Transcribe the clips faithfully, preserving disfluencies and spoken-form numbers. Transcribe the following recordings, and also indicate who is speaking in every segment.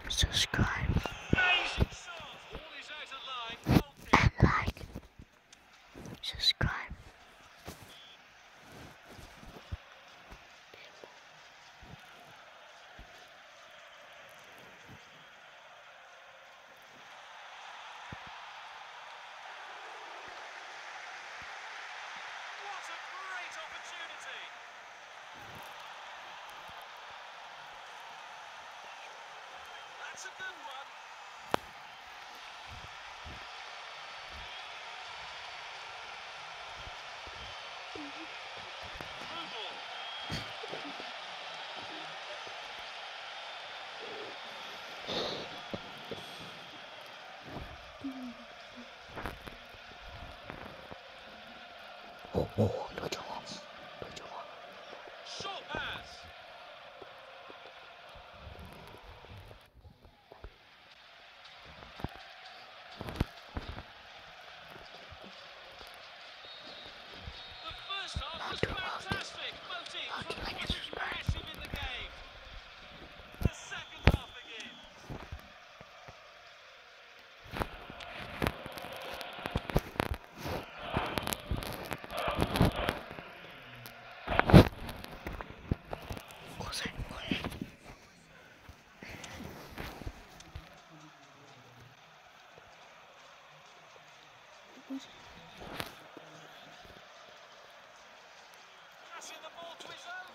Speaker 1: subscribe, and like. Subscribe.
Speaker 2: What a great opportunity! That's a good one. Through ball.
Speaker 1: Oh, oh, no joke. No joke.
Speaker 2: Short pass. The first half was fantastic. Both teams were causing massive in the game. The second half begins.
Speaker 1: Cos'è?
Speaker 2: Passing the ball to his own.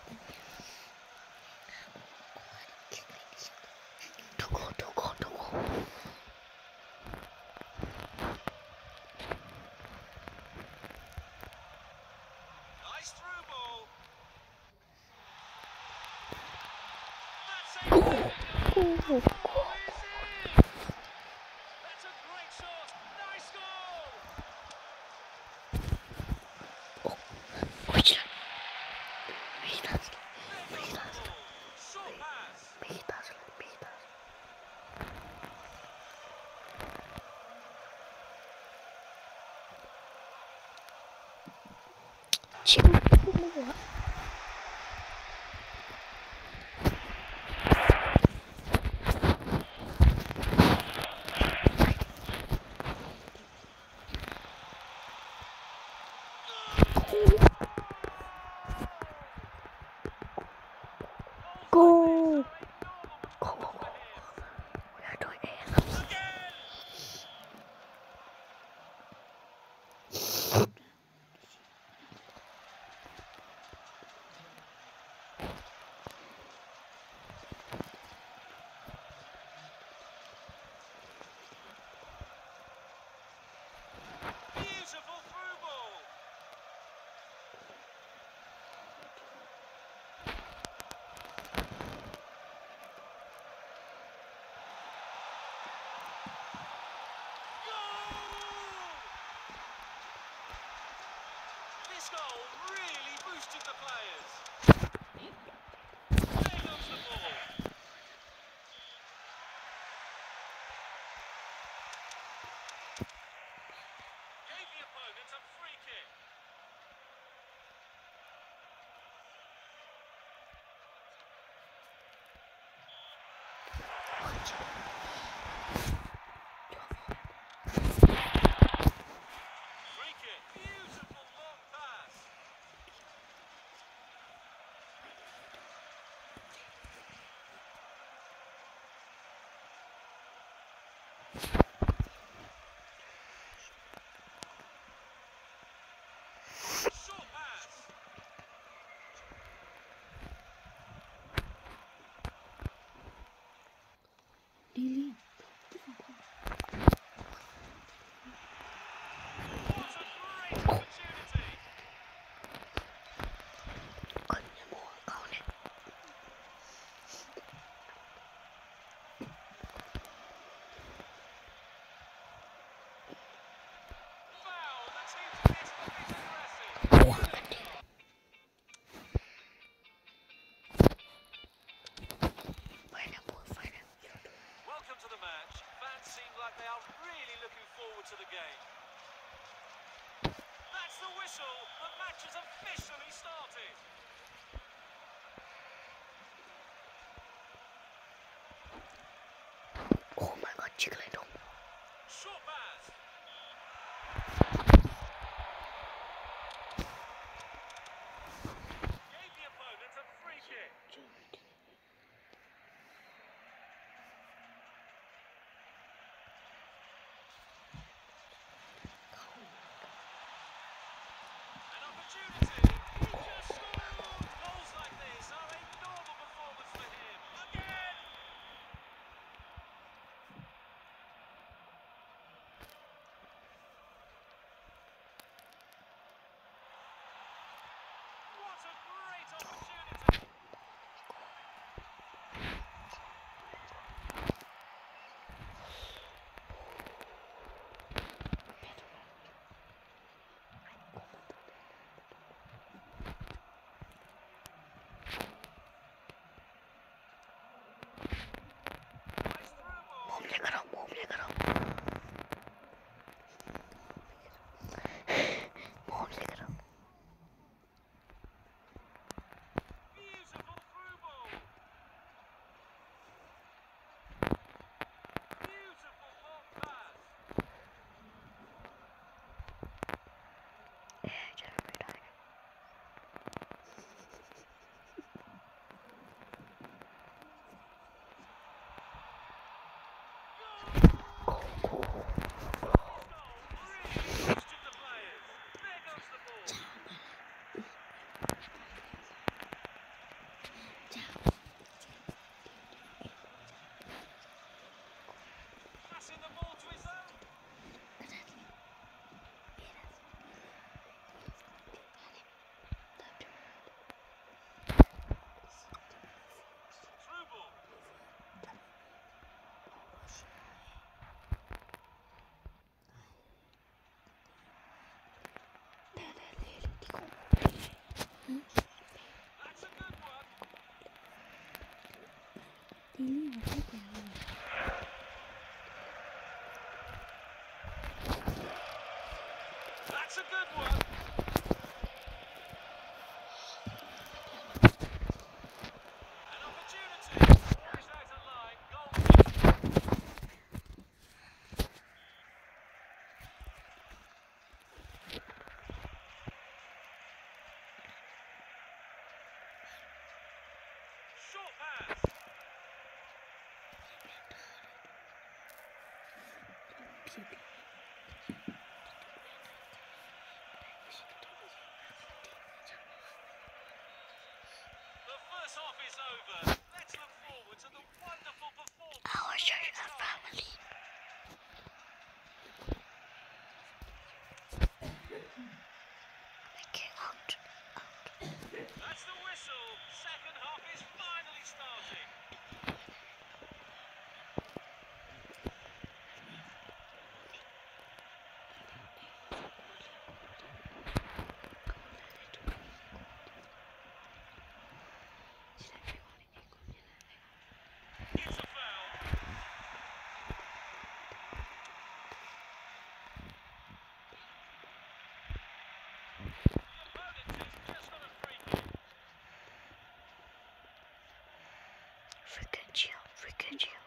Speaker 1: Tugo, tugo, tugo.
Speaker 2: Nice through ball. That's it.
Speaker 1: Oh,
Speaker 2: The
Speaker 1: oh,
Speaker 2: goal is in. That's a great shot. Nice goal.
Speaker 1: oh. Which one? Mexitas,
Speaker 2: There's on the
Speaker 1: mexitas,
Speaker 2: ball. Short pass.
Speaker 1: mexitas, mexitas. Chico, go, go, go, go. We are doing it.
Speaker 2: Again. Beautiful through ball. Goal! This goal really boosted the players. There goes the ball. Gave the opponent a free kick. Free kick. Beautiful long pass. Short pass.
Speaker 1: Lily.
Speaker 2: What a great opportunity.
Speaker 1: Coño, cojones.
Speaker 2: Foul. The team's getting a bit aggressive.
Speaker 1: Bueno, pues fuera.
Speaker 2: Welcome to the match. Fans seem like they are really looking forward to the game. That's the whistle. The match has officially started.
Speaker 1: Chicleto.
Speaker 2: Short pass. Gave the opponent a free kick. An opportunity. He just scored. Goals like this are a normal performance for him. Again. What a great opportunity. Nice through ball.
Speaker 1: 몸에 가라, 몸에 가라. 몸에 가라.
Speaker 2: Beautiful through ball. Beautiful long pass.
Speaker 1: 예, 잘합니다. 고, 고.
Speaker 2: Goal really questioned the players. There goes the ball. Passing the ball to his own. Through ball. That's a good one. That's a good one. An opportunity. He's out of line. Goal kick. Short pass. The first half is over. Let's look forward to the wonderful performance.
Speaker 1: I will show you
Speaker 2: next
Speaker 1: a
Speaker 2: half.
Speaker 1: family. Okay, out.
Speaker 2: That's the whistle. Second half is finally starting. It's a foul. The opponent has just got a free kick.
Speaker 1: Freaking chill, freaking chill.